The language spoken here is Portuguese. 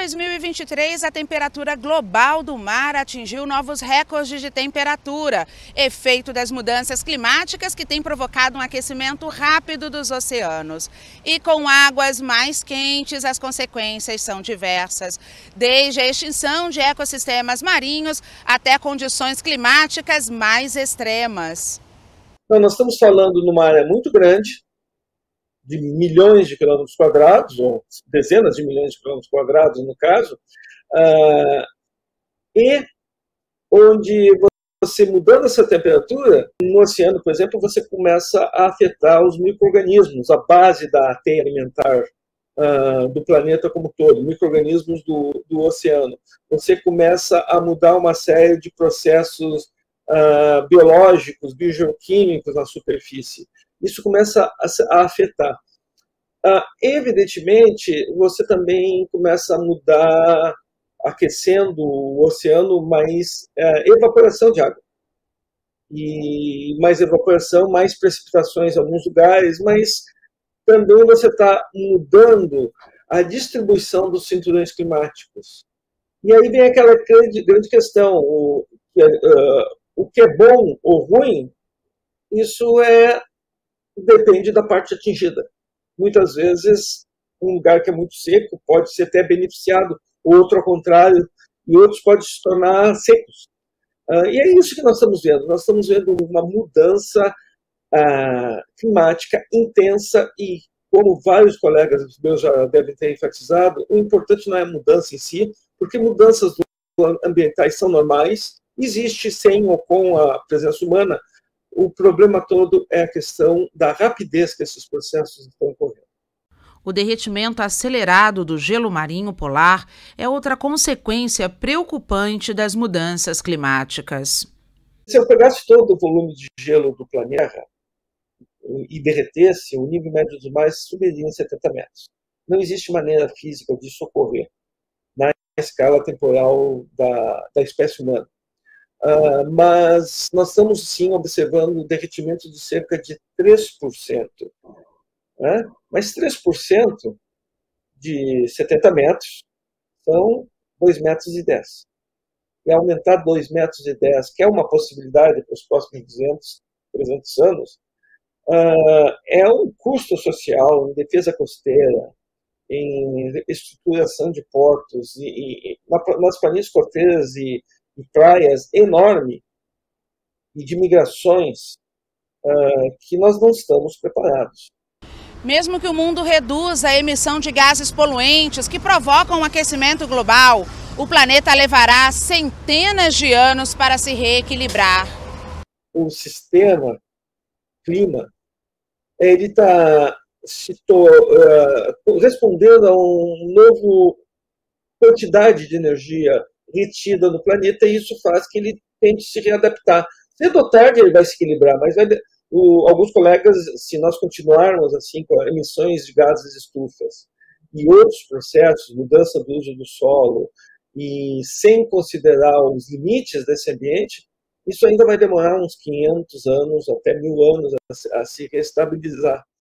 2023, a temperatura global do mar atingiu novos recordes de temperatura, efeito das mudanças climáticas que têm provocado um aquecimento rápido dos oceanos. E com águas mais quentes, as consequências são diversas, desde a extinção de ecossistemas marinhos até condições climáticas mais extremas. Então, nós estamos falando numa área muito grande, de milhões de quilômetros quadrados, ou dezenas de milhões de quilômetros quadrados, no caso, e onde você, mudando essa temperatura, no oceano, por exemplo, você começa a afetar os micro-organismos, a base da teia alimentar do planeta como todo, micro-organismos do oceano. Você começa a mudar uma série de processos biológicos, biogeoquímicos na superfície. Isso começa a afetar. Evidentemente, você também começa a mudar, aquecendo o oceano, mais evaporação de água. E mais evaporação, mais precipitações em alguns lugares, mas também você está mudando a distribuição dos cinturões climáticos. E aí vem aquela grande questão, o que é bom ou ruim, isso depende da parte atingida. Muitas vezes, um lugar que é muito seco pode ser até beneficiado, outro ao contrário, e outros podem se tornar secos. E é isso que nós estamos vendo. Nós estamos vendo uma mudança climática intensa e, como vários colegas meus já devem ter enfatizado, o importante não é a mudança em si, porque mudanças ambientais são normais, existe sem ou com a presença humana. O problema todo é a questão da rapidez que esses processos estão ocorrendo. O derretimento acelerado do gelo marinho polar é outra consequência preocupante das mudanças climáticas. Se eu pegasse todo o volume de gelo do planeta e derretesse, o nível médio dos mares subiria em 70 metros. Não existe maneira física disso ocorrer na escala temporal da espécie humana. Mas nós estamos, sim, observando o derretimento de cerca de 3%. Né? Mas 3% de 70 metros são 2,10 metros. E aumentar 2,10 metros, que é uma possibilidade para os próximos 200, 300 anos, é um custo social em defesa costeira, em estruturação de portos, nas planícies costeiras e praias enorme e de migrações que nós não estamos preparados. Mesmo que o mundo reduza a emissão de gases poluentes que provocam o aquecimento global, o planeta levará centenas de anos para se reequilibrar. O sistema clima, ele está respondendo a uma nova quantidade de energia retida no planeta, e isso faz que ele tente se readaptar. Cedo ou tarde ele vai se equilibrar, mas alguns colegas, se nós continuarmos assim com emissões de gases estufas e outros processos, mudança do uso do solo, e sem considerar os limites desse ambiente, isso ainda vai demorar uns 500 anos, até 1000 anos a se reestabilizar.